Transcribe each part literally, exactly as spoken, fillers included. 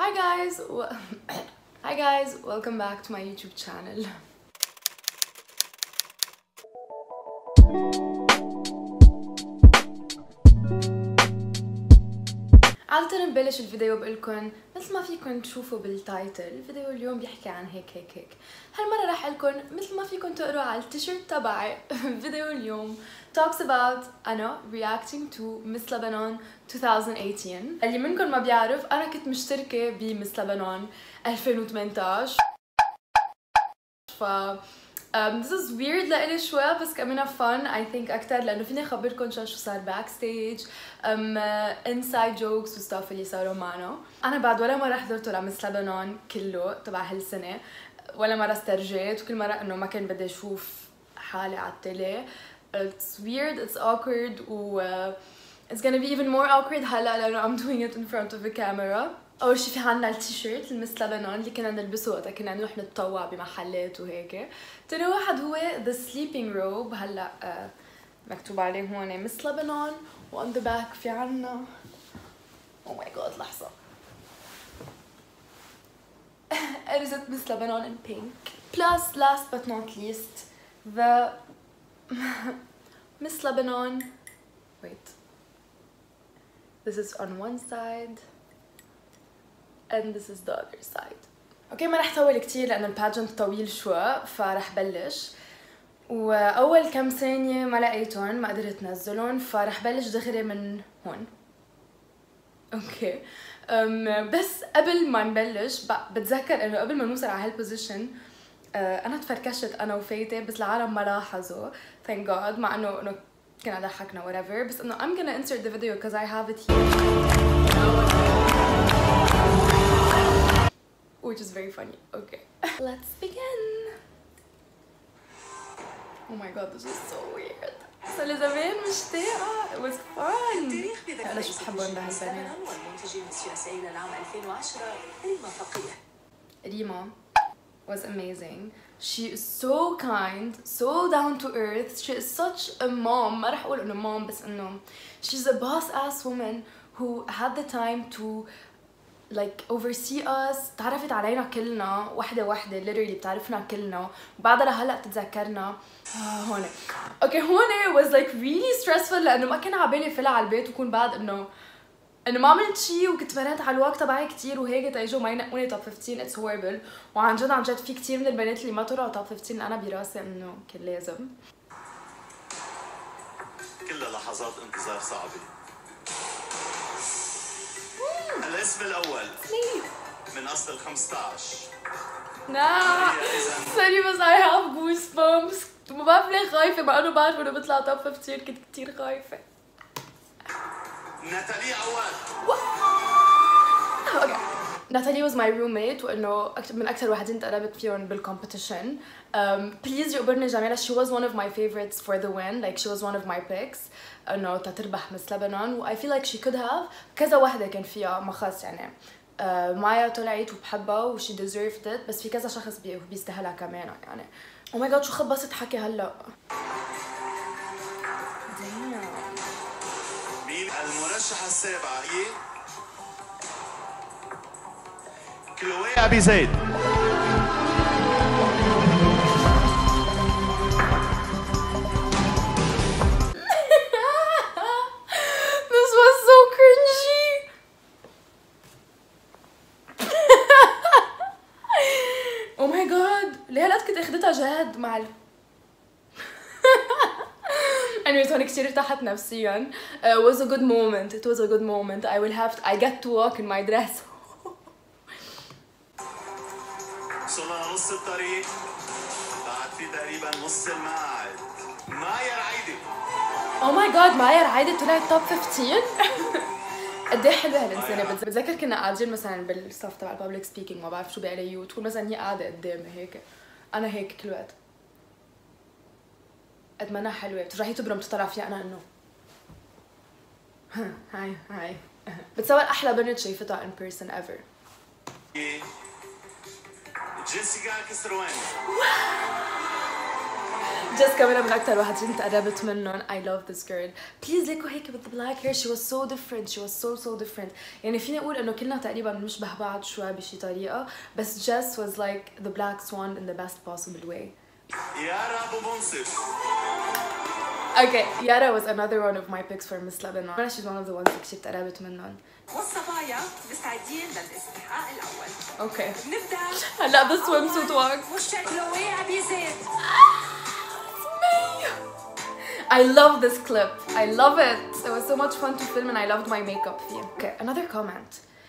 Hi guys! Hi guys! Welcome back to my YouTube channel. عادة نبلش الفيديو بقولكن مثل ما فيكن تشوفوا بالتايتل، الفيديو اليوم بيحكي عن هيك هيك هيك. هالمرة رح أقولكن مثل ما فيكن تقروا على التيشيرت تبعي. فيديو اليوم talks about أنا reacting to Miss Lebanon twenty eighteen. اللي منكم ما بيعرف أنا كنت مشتركة ب Miss Lebanon ألفين وثمانية عشر. ف Um, this is weird لإلي شوي بس كمان fun I think أكتر لأنه فيني أخبركم شو صار backstage um, uh, inside jokes وستاف اللي صاروا معنا. أنا بعد ولا مرة حضرته لمس لبنان كله تبع هالسنة، ولا مرة استرجيت، وكل مرة إنه ما كان بدي أشوف حالي على التلي. It's weird, it's awkward و uh, it's gonna be even more awkward هلا لأنه I'm doing it in front of a camera. أول شي في عنا التيشيرت المس لبنان اللي كنا نلبسه وقتها كنا نروح نتطوع بمحلات وهيك. تاني واحد هو the sleeping robe. هلا آه مكتوب عليه هون مس لبنان و on the back في عنا oh my god لحظة أرزت مس لبنان in pink. Plus last but not least the Miss Lebanon. Wait, this is on one side and this is the other side. اوكي ما رح طول كتير لانه الباجنت طويل شوي فرح بلش. واول كم ثانيه ما لقيتهم ما قدرت انزلهم فرح بلش دغري من هون. اوكي أم بس قبل ما نبلش بتذكر انه قبل ما نوصل على هالبوزيشن أه انا تفركشت انا وفايته بس العالم ما لاحظوا thank god مع انه انه كنا ضحكنا whatever بس انه I'm gonna insert the video because I have it here which is very funny. Okay, let's begin. Oh my god, this is so weird. صار لي زمان مشتاقة. It was fun. أنا شو بحبهم بهالبنات. والمنتجة السياسية للعام ألفين وعشرة ريما فقيه. ريما was amazing. She is so kind, so down to earth. She is such a mom. ما رح أقول إنه mom بس إنه she's a boss ass woman who had the time to like oversee us. تعرفت علينا كلنا وحده وحده literally بتعرفنا كلنا وبعدها لهلا بتتذكرنا. آه هون اوكي هون was like really stressful لانه ما كان على بالي فلع على البيت وكون بعد انه انه ما عملت شيء وكنت مرنت على الوقت تبعي كثير وهيك تيجوا ما ينقوني توب خمستاشر. it's horrible. وعن جد عن جد في كثير من البنات اللي ما طلعوا توب خمستاشر انا براسي انه كان لازم. كلها لحظات انتظار صعبه. الاسم الأول من أصل الخمستاش. لا سوري بس I have goosebumps. ما بعرف ليه خايفة مع إنه بعرف إنه بطلع توب خمستاشر كنت كتير خايفة. ناتالي عواد. اوكي ناتالي was my roommate وإنه من أكثر واحدين تقربت فيهم بالcompetition. um, please يقبرني جميلة. she was one of my favorites for the win. like she was one of my picks إنه تتربح مس لبنان و I feel like she could have. كذا واحدة كان فيها ما خلص يعني uh, مايا طلعت وبحبها و she deserved it بس في كذا شخص بي بيستاهلها كمان يعني. oh my god شو خبصت حكي هلا. مين المرشحة السابعة هي؟ كلوي أبي زيد. This was so cringy. Oh my god ليه هلا كنت اخدتها جد مع ال anyways هون كثير ارتحت نفسيا. uh, it was a good moment. it was a good moment. I will have to, I get to walk in my dress. وصلنا لنص الطريق بعد في تقريبا نص المقعد. مايا رعيدة. oh my god مايا رعيدة طلعت توب خمستاشر. قد ايه حلوه هالانسانه. بتذكر كنا قاعدين مثلا بالصف تبع الببليك سبيكينج ما بعرف شو بقلي وتكون مثلا هي قاعده قدامي هيك انا هيك كل وقت قد ما انا حلوه بترجعي تبرم تطلع فيها انا انه هاي هاي. بتصور احلى بنت شايفتها in person ever. جيسيكا كسروان. جس كمان من أكتر واحد كنت قربت منهم. I love this girl. Please ليكوا هيك with the black hair. She was so different. She was so so different. يعني فيني أقول إنه كلنا تقريبا بنشبه بعض شوي بشي طريقة، بس Jess was like the black swan in the best possible way. يارا أبو منصف. Okay, Yara was another one of my picks for Miss Lebanon. She's one of the ones that كتير قربت منهم. والصبايا مستعدين للاستحقاق الأول. Okay. نبدأ هلا the swimsuit walk. مشتركة أبي زيد. I love this clip. I love it. It was so much fun to film and I loved my makeup theme. Okay, another comment.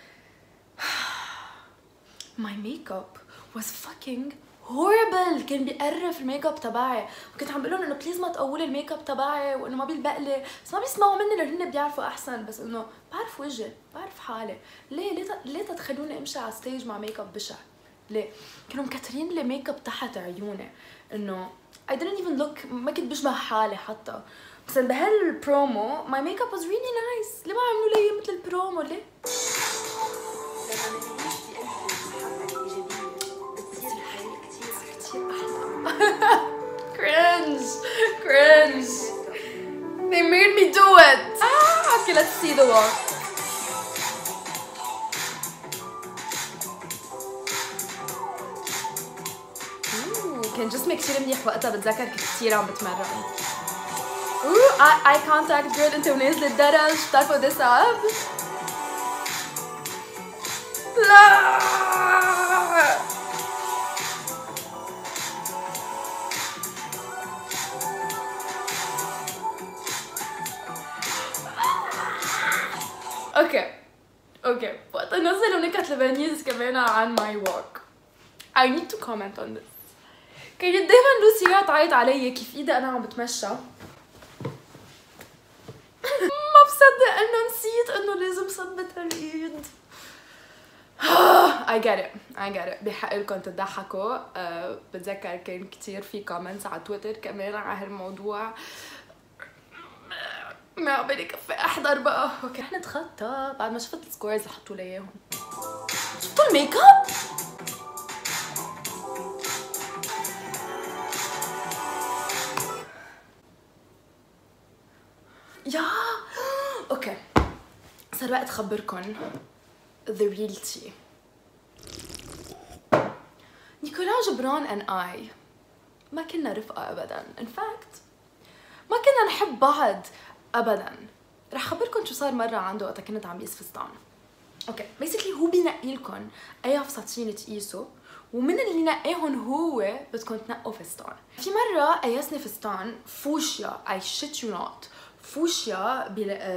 My makeup was fucking horrible. كان بيقرف الميك اب تبعي، وكنت عم بقول لهم انه بليز ما تقولي الميك اب تبعي وانه ما بيلبق لي، بس ما بيسمعوا مني لان هن بيعرفوا احسن. بس انه بعرف وجهي، بعرف حالي. ليه ليه ليه تتخلوني امشي على ستيج مع ميك اب بشع؟ ليه؟ كانوا مكترين لي ميك اب تحت عيوني، انه I didn't even look، ما كنت بشبه حالي حتى. بس بهالبرومو my makeup was really nice. ليه ما عملوا لي مثل البرومو؟ ليه؟ Cringe, cringe. They made me do it. Ah, okay, let's see the walk. Ooh, كان جسمي كتير منيح وقتها، بتذكر كنت كتير عم بتمرن. Ooh, eye contact girl. انت ونازلة الدرج بتعرفوا ده صعب؟ لا. اوكي اوكي وقت نزلوا نكت لبنيز كمان عن ماي ووك. I need to comment on this. كانت دايما لوسيا تعيط علي كيف ايدي انا عم بتمشى. ما بصدق انه نسيت انه لازم ثبت هالايد. I get it I get it. بحق لكم تضحكوا. أه بتذكر كان كتير في comments على تويتر كمان على هالموضوع. ما عبالي كفي احضر بقى. اوكي رح نتخطى بعد ما شفت السكورز اللي حطوا لي اياهم. شفتوا الميك اب؟ يا اوكي صار وقت اخبركم the real tea. نيكولا جبران and I ما كنا رفقة ابدا. in fact ما كنا نحب بعض ابدا. رح خبركم شو صار مره عنده وقت كنت عم بقيس فستان. اوكي بيسكلي هو بينقي لكم اي فساتين تقيسوا، ومن اللي نقاهم هو بدكم تنقوا فستان. في مره قيسني فستان فوشيا I shit you not فوشيا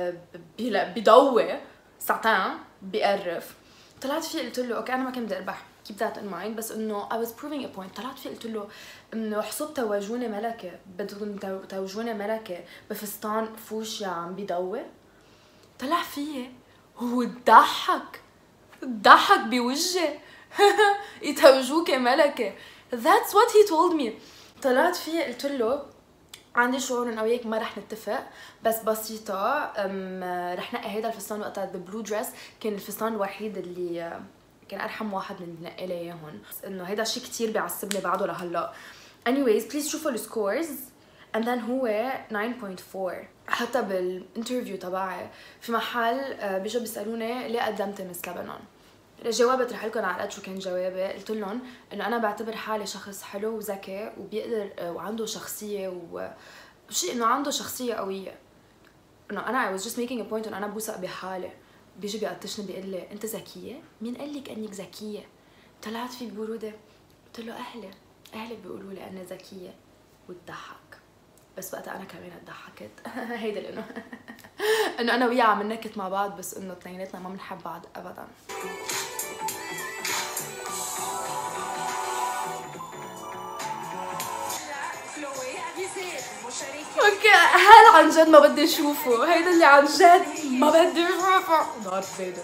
بضوي ساتان بيقرف. طلعت فيه قلت له اوكي انا ما كنت بدي اربح keep that in mind، بس انه I was proving a point. طلعت فيه قلت له انه حسب توجوني ملكه، بدكم توجوني ملكه بفستان فوشيا عم بيضوي. طلع فيه هو ضحك ضحك بوجهي. يتوجوك ملكه. That's what he told me. طلعت فيه قلت له عندي شعور انه وياك ما رح نتفق، بس بسيطه رح نقي هيدا الفستان وقتها ذا بلو دريس. كان الفستان الوحيد اللي كان ارحم واحد من اللي نقي لي اياهم. انه هيدا الشيء كثير بيعصبني بعده لهلا. anyways please شوفوا السكورز and then هو nine point four. حتى بالانترفيو تبعي في محل بيجوا بيسالوني ليه قدمت مس لبنان. جاوبت رح لكم على قد شو كان جوابي. قلت لهم انه انا بعتبر حالي شخص حلو وذكي وبيقدر وعنده شخصيه وشيء انه عنده شخصيه قويه. انه انا I was just making a point انه انا بوثق بحالي. بيجي بيقطشني بيقول لي انت ذكيه؟ مين قال لك انك ذكيه؟ طلعت فيه ببروده قلت له اهلي اهلي بيقولوا لي انا ذكيه وتضحك. بس وقتها انا كمان ضحكت. هيدا لانه انه انا وياه عم نكت مع بعض، بس انه اثنيناتنا ما بنحب بعض ابدا. اوكي هل عن جد ما بدي اشوفه؟ هيدا اللي عن جد ما بدي اشوفه. دارث فيدر.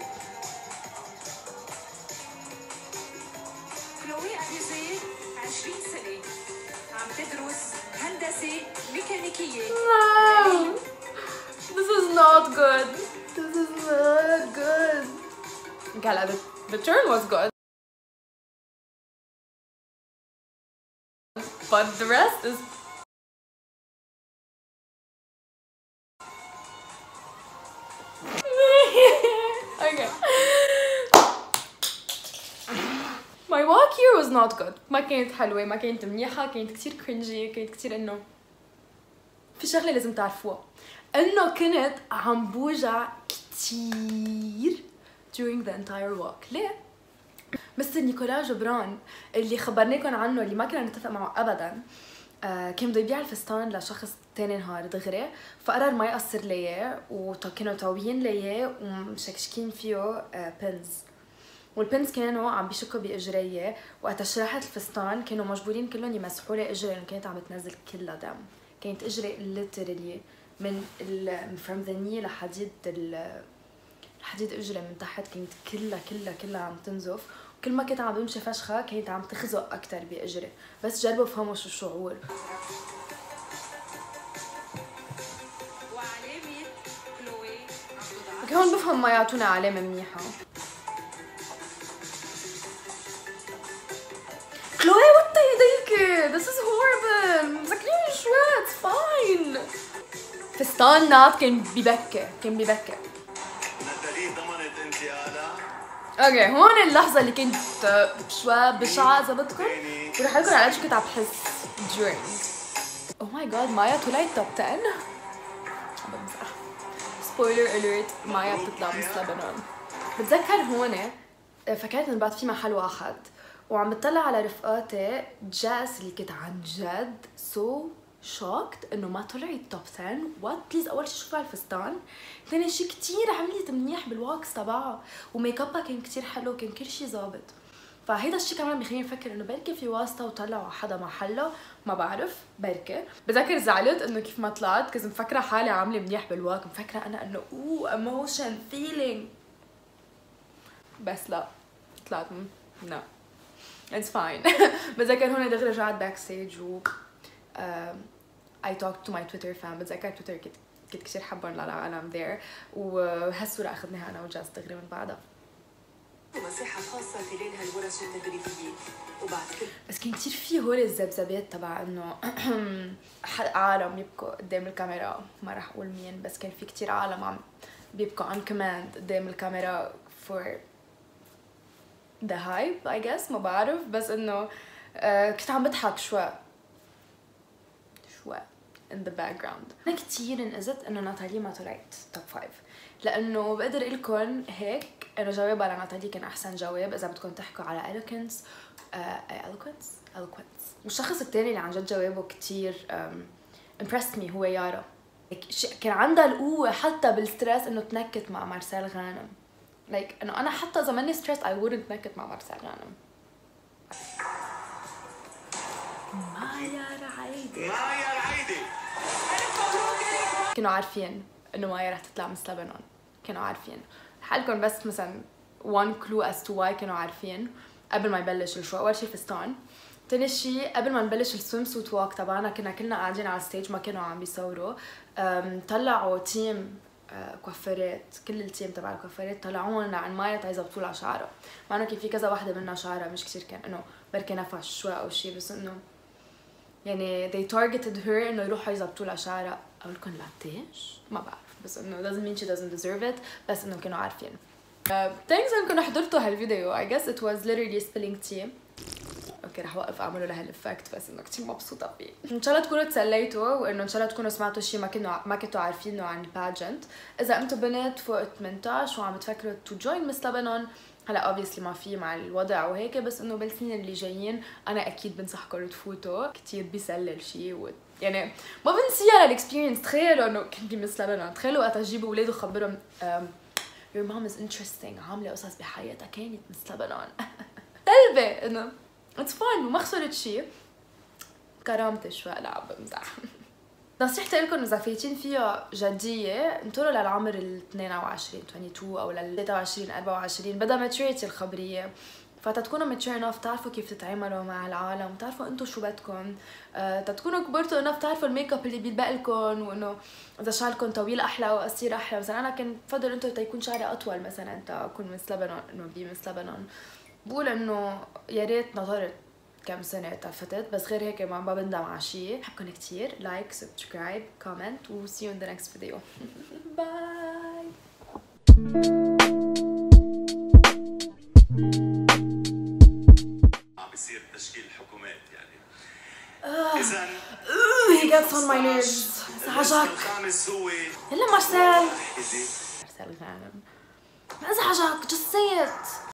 عشرين سنة عم تدرس هندسة ميكانيكية. No. This is not good. This is not good. Okay, the, the turn was good. But the rest is Okay. My walk here was not good. ما كانت حلوة، ما كانت منيحة، كانت كتير كرنجي، كانت كتير إنه في شغلة لازم تعرفوها، إنه كنت عم بوجع كتير during the entire walk. ليه؟ مستر نيكولا جبران اللي خبرناكم عنه اللي ما كنا نتفق معه أبداً، آه كان بده يبيع الفستان لشخص تاني نهار دغري، فقرر ما يقصر لي اياه، وكانوا طاويين لي اياه ومشكشكين فيه آه بنز، والبنز كانوا عم بيشكوا باجريه، وقت شرحت الفستان كانوا مجبورين كلهم يمسحوا لي اجري لانه كانت عم بتنزل كلها دم. كانت اجري ليترلي من ال from the knee لحديد ال لحديد اجري من تحت، كانت كلها كلها كلها عم تنزف، كل ما كنت عم بمشي فشخه كانت عم تخزق اكثر باجري. بس جربوا افهموا شو الشعور. اوكي هون بفهم ما يعطونا علامه منيحه. كلوي وطي ايديكي، this is horrible. مسكريني شوي، it's fine. فستان نات كان ببكي، كان ببكي. ناتالي ضمنت انتقالها. اوكي هون اللحظة اللي كنت شوي بشعة إذا بدكم، ورح أقول على شو كنت عم بحس during. Oh my god مايا طلعت توب عشرة. عم بمزح. Spoiler alert مايا بتطلع مس لبنان. بتذكر هون فكرت إنه بعد في محل واحد وعم بتطلع على رفقاتي جاس اللي كنت عن جد so shocked انه ما طلعت توب عشرة. وات بليز اول شي شوفوا الفستان، ثاني شي كتير عملت منيح بالواكس تبعها، وميك ابها كان كتير حلو، كان كل شي ظابط. فهيدا الشي كمان بيخليني نفكر انه بركي في واسطه وطلعوا حدا محله، ما بعرف بركي. بذكر زعلت انه كيف ما طلعت كنت مفكره حالي عامله منيح بالواك، مفكره انا انه اوه ايموشن فيلينج، بس لا طلعت لا it's fine. بتذكر هون دغري رجعت باك ستيج و uh, I talked to my Twitter fan. بتذكر تويتر كنت كنت كثير حبهم للعالم there، وهالصورة أخذناها أنا وجاس دغري من بعدها. مساحة خاصة في ليلها الورش التدريبية، وبعد كل بس كان كثير في هول الذبذبات تبع إنه عالم يبكوا قدام الكاميرا، ما راح أقول مين، بس كان في كثير عالم عم بيبكوا on command قدام الكاميرا for the hype I guess، ما بعرف، بس إنه uh, كنت عم بضحك شوي شوي in the background. أنا كتير انقذت إنه ناتالي ما طلعت توب فايف، لأنه بقدر أقول لكم هيك إنه جوابها لناتالي كان أحسن جواب إذا بدكم تحكوا على eloquence uh, eloquence eloquence. والشخص التاني اللي عن جد جوابه كتير um, impressed me هو يارا. كان عندها القوة حتى بالستريس إنه تنكت مع مارسيل غانم. like إنه أنا حتى إذا ماني stressed I wouldn't نكت مع مارسيل غانم. مايا رعيدي مايا رعيدي كانوا عارفين انه مايا رح تطلع مس لبنان، كانوا عارفين. حالكم بس مثلا one clue as to why كانوا عارفين قبل ما يبلش الشو. اول شيء الفستان، ثاني شيء قبل ما نبلش السويم سوت واك تبعنا كنا كلنا قاعدين على الستيج ما كانوا عم بيصوروا، طلعوا تيم كوافيرات، كل التيم تبع الكوافيرات طلعونا عن مايا تيظبطوا لها شعرها، مع انه كان في كذا وحده منا شعرها مش كثير كان انه بركي نفش شوي او شيء، بس انه يعني they targeted her انه يروحوا يظبطوا لها شعرها. اقول لكم لاتيش ما بعرف، بس انه doesn't mean she doesn't deserve it، بس انه كانوا عارفين. ثانكس uh, انكم حضرتوا هالفيديو. I guess it was literally spilling tea. اوكي رح اوقف اعمله لهالافكت، بس انه كثير مبسوطه فيه. ان شاء الله تكونوا تسليتوا، وانه ان شاء الله تكونوا سمعتوا شيء ما كنتوا ما كنتوا عارفينه عن الباجنت. اذا انتم بنات فوق ثمانية عشر وعم تفكروا تو جوين مس لبنان، هلا obviously ما في مع الوضع وهيك، بس انه بالسنين اللي جايين انا اكيد بنصحكم تفوتوا، كثير بيسلي الشيء و... يعني ما بنسيها للاكسبيرينس. تخيلوا انه كنت بمس لبنان، تخيلوا وقت اجيب اولاد وخبرهم your mom is interesting، عامله قصص بحياتها كانت مس لبنان. تلبه انه it's fine وما خسرت شيء، كرامتي شوي لا عم بمزح. نصيحتي لكم اذا فايتين فيها جديه انطروا للعمر ال اثنين وعشرين اثنين وعشرين او لل ثلاثة وعشرين أربعة وعشرين بدا ماتشوريتي الخبريه، فتتكونوا ماتشور انف تعرفوا كيف تتعاملوا مع العالم وتعرفوا انتم شو بدكم، أه تتكونوا كبرتوا انف تعرفوا الميك اب اللي بيلبق لكم، وانه اذا شعركم طويل احلى او قصير احلى. مثلا انا كنت بفضل انتم تيكون شعري اطول مثلا تكون مس لبنان، انه بمس لبنان بقول انه يا ريت نظرت كم سنة تفتت، بس غير هيك ما بندم على شيء. بحبكم كتير، لايك سبسكرايب كومنت و see you in the next video. باي. بصير تشكيل حكومات يعني. إذا he gets on my nerves. ازعجك. الخامس هو يلا مارسيل. مارسيل غانم. ازعجك just say it.